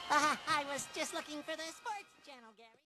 I was just looking for the sports channel, Gary.